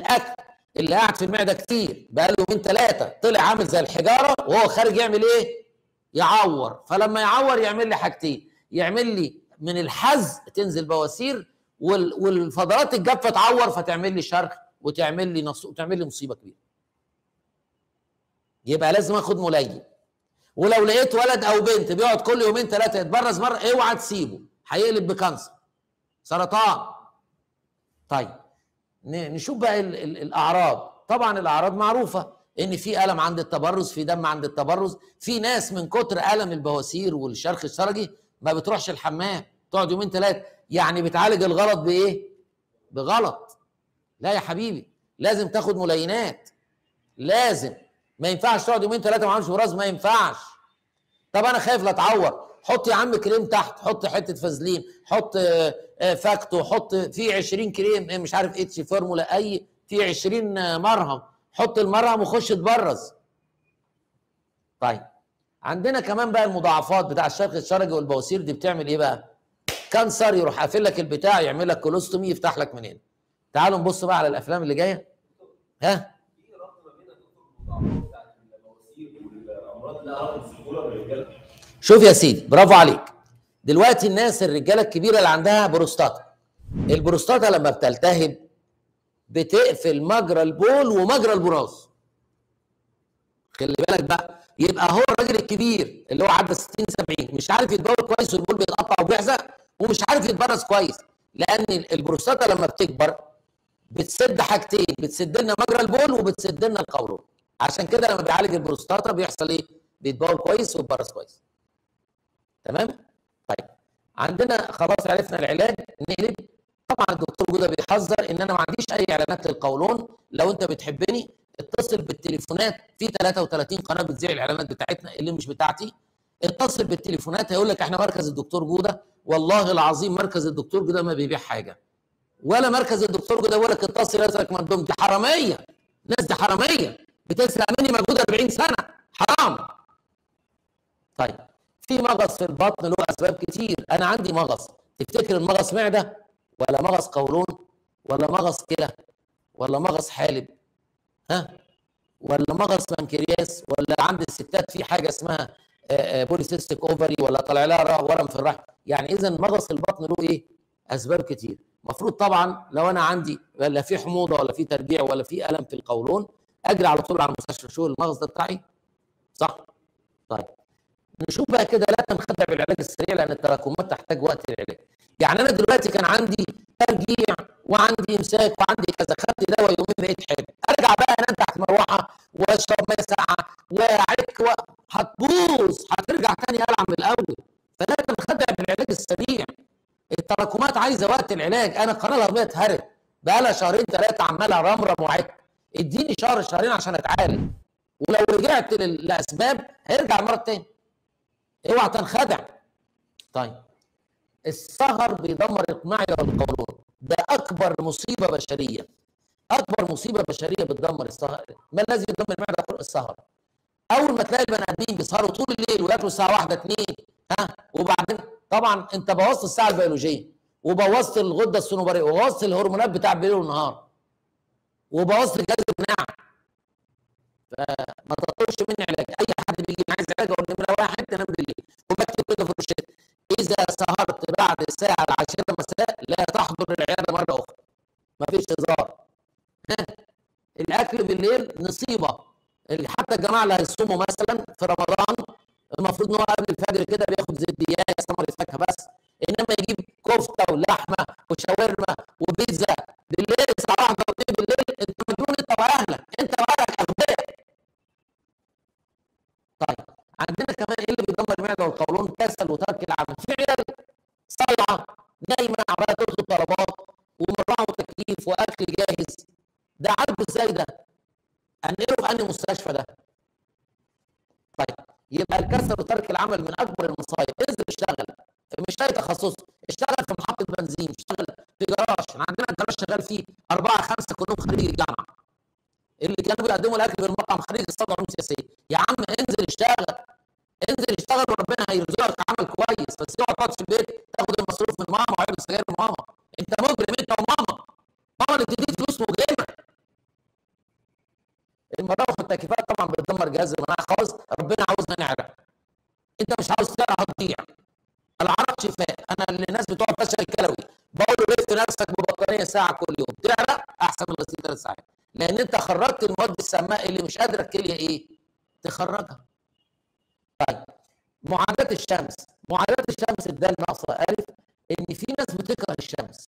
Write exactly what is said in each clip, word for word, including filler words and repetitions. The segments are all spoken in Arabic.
الاكل اللي قاعد في المعده كتير بقاله يومين ثلاثه طلع عامل زي الحجاره وهو خارج يعمل ايه؟ يعور. فلما يعور يعمل لي حاجتين، يعمل لي من الحز تنزل بواسير، والفضلات الجافه تعور فتعمل لي شرخ وتعمل لي نص وتعمل لي مصيبه كبيره. يبقى لازم اخد ملين. ولو لقيت ولد او بنت بيقعد كل يومين ثلاثه يتبرز مره، اوعى تسيبه، هيقلب بكانسر، سرطان. طيب نشوف بقى ال ال الاعراض. طبعا الاعراض معروفه، ان في الم عند التبرز، في دم عند التبرز، في ناس من كتر الم البواسير والشرخ الشرجي ما بتروحش الحمام، تقعد يومين ثلاثه. يعني بتعالج الغلط بايه؟ بغلط. لا يا حبيبي، لازم تاخد ملينات، لازم. ما ينفعش تقعد يومين ثلاثه ما عملش براز، ما ينفعش. طب انا خايف لا اتعور، حط يا عم كريم تحت، حط حته فازلين، حط فاكتو، حط في عشرين كريم مش عارف اتش فورمولا اي، في عشرين مرهم، حط المرهم وخش اتبرز. طيب عندنا كمان بقى المضاعفات بتاع الشرخ الشرجي والبواسير دي بتعمل ايه بقى؟ كانسر، يروح قافل لك البتاع، يعمل لك كولوستومي، يفتح لك من هنا. تعالوا نبص بقى على الافلام اللي جايه. ها؟ في ربط ما بين المضاعفات بتاعت البواسير والامراض اللي اعراض السهوله بالرجاله. شوف يا سيدي، برافو عليك. دلوقتي الناس الرجاله الكبيره اللي عندها بروستاتا، البروستاتا لما بتلتهب بتقفل مجرى البول ومجرى البراز. خلي بالك بقى، يبقى هو الراجل الكبير اللي هو عدى ستين سبعين مش عارف يتبول كويس والبول بيتقطع وبيحزق، ومش عارف يتبرز كويس، لان البروستاتا لما بتكبر بتسد حاجتين، بتسد لنا مجرى البول وبتسد لنا القولون. عشان كده لما بيعالج البروستاتا بيحصل ايه؟ بيتبول كويس ويتبرز كويس. تمام؟ طيب عندنا خلاص عرفنا العلاج، نقلب. طبعا الدكتور جوده بيحذر ان انا ما عنديش اي اعلانات للقولون. لو انت بتحبني اتصل بالتليفونات، في ثلاثة وثلاثين قناه بتذيع الاعلانات بتاعتنا اللي مش بتاعتي. اتصل بالتليفونات، هيقول لك احنا مركز الدكتور جوده. والله العظيم مركز الدكتور جوده ما بيبيع حاجه، ولا مركز الدكتور جوده يقول لك اتصل يسرق مندوب. دي حراميه، ناس دي حراميه بتسرق مني مجهود أربعين سنه، حرام. طيب في مغص في البطن له اسباب كتير. انا عندي مغص، تفتكر المغص معده ولا مغص قولون ولا مغص كلى ولا مغص حالب؟ ها؟ ولا مغص بنكرياس؟ ولا عند الستات في حاجه اسمها بوليسيستيك اوفري، ولا طالع لها ورم في الرحم؟ يعني اذا مغص البطن له ايه؟ اسباب كتير. المفروض طبعا لو انا عندي ولا في حموضه ولا في ترجيع ولا في الم في القولون، اجري على طول على المستشفى اشوف المغص ده بتاعي، صح؟ طيب نشوف بقى كده، لا تنخدع بالعلاج السريع لان التراكمات تحتاج وقت للعلاج. يعني انا دلوقتي كان عندي ترجيع وعندي امساك وعندي كذا، خدت دواء يومين بقيت حلو، ارجع بقى انام تحت مروحه واشرب ميه ساقعه واعك و... هتبوظ، هترجع تاني العب من الاول. فلا تنخدع بالعلاج السريع، التراكمات عايزه وقت العلاج. انا القناه الهضميه اتهرت بقى لها شهرين ثلاثه عماله رمرم وعك، اديني شهر شهرين عشان اتعالج، ولو رجعت لاسباب هيرجع المرض تاني. اوعى تنخدع. طيب السهر بيدمر المعده والقولون، ده اكبر مصيبه بشريه، اكبر مصيبه بشريه بتدمر السهر. ما الذي يدمر المعده؟ السهر. اول ما تلاقي البني ادمين بيسهروا طول الليل وياكلوا الساعه واحدة اتنين، ها، وبعدين طبعا انت بوظت الساعه البيولوجيه، وبوظت الغده الصنوبريه، وبوظت الهرمونات بتاع الليل والنهار، وبوظت جهاز المناعه. فما تطلبش مني علاج. اي حد بيجي عايز علاج اقول نمره واحد تنام بالليل، وبكتب كده في الروشته: اذا سهرت بعد الساعه العاشره مساء لا تحضر العياده مره اخرى. مفيش هزار. الاكل بالليل نصيبه. حتى الجماعه اللي هيصوموا مثلا في رمضان المفروض ان هو قبل الفجر كده بياخد زبديات ثمره فاكهه بس، انما يجيب كفته ولحمه وشاورما وبيتزا بالليل الساعه واحدة واتنين بالليل، انت مجنون انت واهلك، انت واهلك اغبياء. طيب عندنا كمان ايه اللي بيدمر المعده والقولون؟ كسل وترك العمل. في عيال صايعه نايمه عماله تطلب طلبات ومروحه وتكييف واكل جاهز، ده عالجه ازاي ده؟ انقله في انهي مستشفى ده؟ طيب يبقى الكسل وترك العمل من اكبر المصايب. انزل اشتغل، مش لاقي تخصص، اشتغل في محطه بنزين، اشتغل في جراج. عندنا الجراج شغال فيه اربعه خمسه كلهم خريج الجامعه، اللي كانوا بيقدموا الاكل في المطعم خريج استاذ علوم سياسيه. يا عم انزل اشتغل، انزل اشتغل وربنا هيرزقك عمل كويس، بس اوعى تقعد في البيت تاخد المصروف من ماما وعلبه سجاير من ماما. انت مجرم انت وماما، ماما اللي بتديك فلوس مجرمه. المراوح والتكييفات طبعا بتدمر جهاز المناعه خالص، ربنا عاوزنا نعرق. انت مش عاوز تعرق هتضيع. العرق شفاء. انا للناس بتوع الفشل الكلوي بقول له لف نفسك ببطانيه ساعه كل يوم، تعرق احسن من غسيل ثلاث ساعات، لان انت خرجت المواد السامه اللي مش قادره الكليه ايه؟ تخرجها. طيب معاداه الشمس، معاداه الشمس الدال ناقصه الف، ان في ناس بتكره الشمس.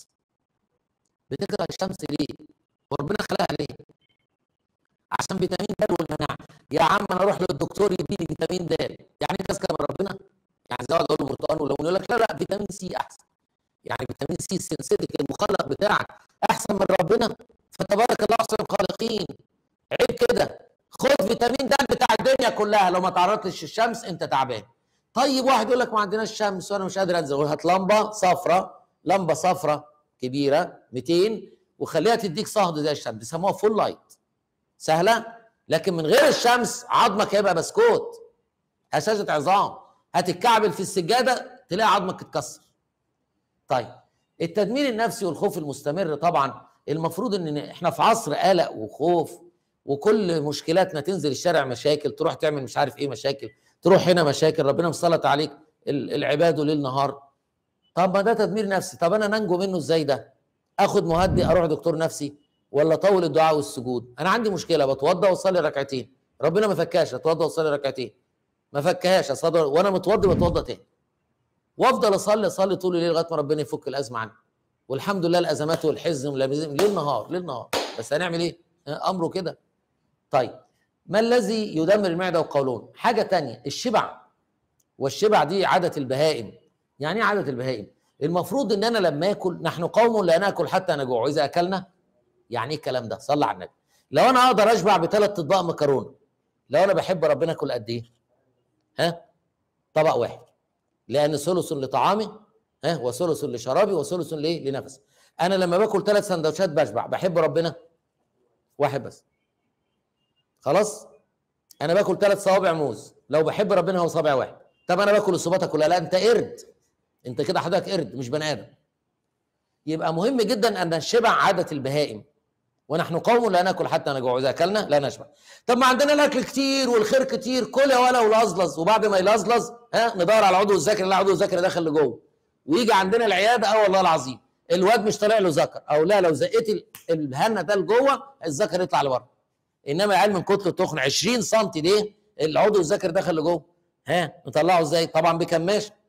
بتكره الشمس ليه؟ وربنا خلقها ليه؟ عشان فيتامين د والمناعه. يا عم انا اروح للدكتور يديني فيتامين د، يعني انت اذكى من ربنا؟ يعني زي اقعد اقول له برتقال ولو يقول لك لا لا فيتامين سي احسن. يعني فيتامين سي السنسيتيك المخلق بتاعك احسن من ربنا؟ فتبارك الله احسن الخالقين. عيب كده. خد فيتامين د بتاع الدنيا كلها، لو ما تعرضتش للشمس انت تعبان. طيب واحد يقول لك ما عندناش شمس وانا مش قادر انزل، هات لمبه صفراء، لمبه صفراء كبيره مئتين وخليها تديك صهد زي الشمس، بيسموها فول لايت. سهله، لكن من غير الشمس عظمك هيبقى بسكوت، هشاشه عظام، هتتكعبل في السجاده تلاقي عظمك اتكسر. طيب التدمير النفسي والخوف المستمر، طبعا المفروض ان احنا في عصر قلق وخوف، وكل مشكلاتنا تنزل الشارع مشاكل، تروح تعمل مش عارف ايه مشاكل، تروح هنا مشاكل، ربنا مسلط عليك العباد ليل نهار. طب ما ده تدمير نفسي. طب انا ننجو منه ازاي ده؟ اخد مهدئ اروح دكتور نفسي ولا طول الدعاء والسجود؟ انا عندي مشكله بتوضى واصلي ركعتين، ربنا ما فكاش، اتوضى واصلي ركعتين، ما فكهاش اصلي وانا متوضي بتوضى تاني، وافضل اصلي اصلي طول الليل لغايه ما ربنا يفك الازمه عني. والحمد لله الازمات والحزن ليل نهار ليل نهار، بس هنعمل ايه؟ امره كده. طيب ما الذي يدمر المعده والقولون؟ حاجه ثانيه، الشبع. والشبع دي عاده البهائم. يعني ايه عاده البهائم؟ المفروض ان انا لما اكل، نحن قوم لا ناكل حتى نجوع واذا اكلنا. يعني ايه الكلام ده؟ صلى على النبي. لو انا اقدر اشبع بثلاث اطباق مكرونه، لو انا بحب ربنا اكل قد ايه؟ ها؟ طبق واحد، لان ثلث لطعامي ها وثلث لشرابي وثلث لايه؟ لنفسي. انا لما باكل ثلاث سندوتشات بشبع، بحب ربنا واحد بس. خلاص؟ انا باكل ثلاث صوابع موز، لو بحب ربنا هو صابع واحد. طب انا باكل الصباطه كلها، لا انت قرد. انت كده حضرتك قرد مش بني ادم. يبقى مهم جدا ان الشبع عاده البهائم، ونحن قوم لا ناكل حتى نجوع واذا اكلنا لا نشبع. طب ما عندنا الاكل كتير والخير كتير، كل يا ولا ولزلز، وبعد ما يلزلز ها ندور على العضو الذكري، لا عضو الذكري داخل لجوه، ويجي عندنا العياده اه والله العظيم الواد مش طالع له ذكر، او لا لو زقيت الهنه ده لجوه الذكر يطلع لبره. انما العيال من كتله تخن عشرين سم دي العضو الذكري داخل لجوه، ها نطلعه ازاي؟ طبعا بكماشه.